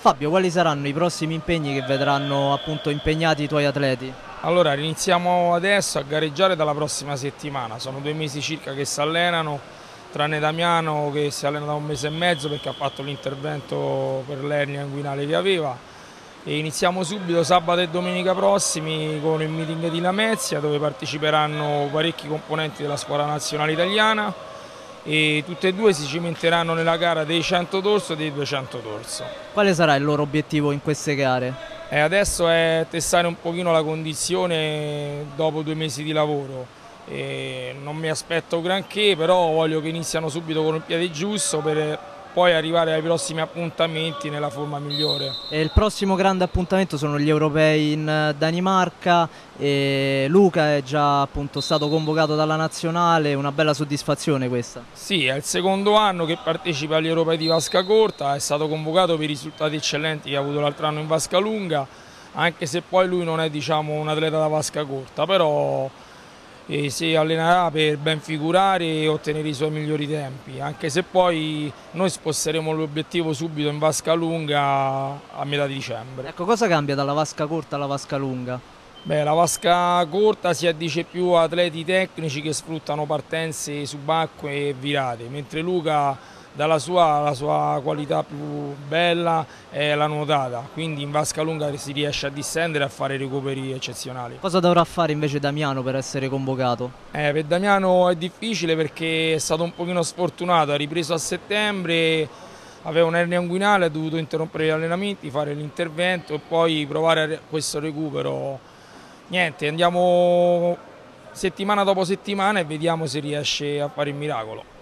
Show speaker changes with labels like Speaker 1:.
Speaker 1: Fabio, quali saranno i prossimi impegni che vedranno appunto impegnati i tuoi atleti?
Speaker 2: Allora, iniziamo adesso a gareggiare dalla prossima settimana, sono 2 mesi circa che si allenano, tranne Damiano che si allena da 1 mese e mezzo perché ha fatto l'intervento per l'ernia inguinale che aveva. E iniziamo subito sabato e domenica prossimi con il meeting di Lamezia dove parteciperanno parecchi componenti della squadra nazionale italiana e tutte e due si cimenteranno nella gara dei 100 dorso e dei 200 dorso.
Speaker 1: Quale sarà il loro obiettivo in queste gare?
Speaker 2: Adesso è testare un pochino la condizione dopo 2 mesi di lavoro. Non mi aspetto granché, però voglio che iniziano subito con il piede giusto per poi arrivare ai prossimi appuntamenti nella forma migliore.
Speaker 1: E il prossimo grande appuntamento sono gli europei in Danimarca e Luca è già appunto stato convocato dalla nazionale, una bella soddisfazione questa.
Speaker 2: Sì, è il secondo anno che partecipa agli europei di vasca corta, è stato convocato per i risultati eccellenti che ha avuto l'altro anno in vasca lunga, anche se poi lui non è un atleta da vasca corta, però si allenerà per ben figurare e ottenere i suoi migliori tempi, anche se poi noi sposteremo l'obiettivo subito in vasca lunga a metà di dicembre.
Speaker 1: Ecco, cosa cambia dalla vasca corta alla vasca lunga?
Speaker 2: Beh, la vasca corta si addice più a atleti tecnici che sfruttano partenze subacquee e virate, mentre Luca la sua qualità più bella è la nuotata, quindi in vasca lunga si riesce a distendere e a fare recuperi eccezionali.
Speaker 1: Cosa dovrà fare invece Damiano per essere convocato?
Speaker 2: Per Damiano è difficile perché è stato un pochino sfortunato, ha ripreso a settembre, aveva un'ernia inguinale, ha dovuto interrompere gli allenamenti, fare l'intervento e poi provare questo recupero. Niente, andiamo settimana dopo settimana e vediamo se riesce a fare il miracolo.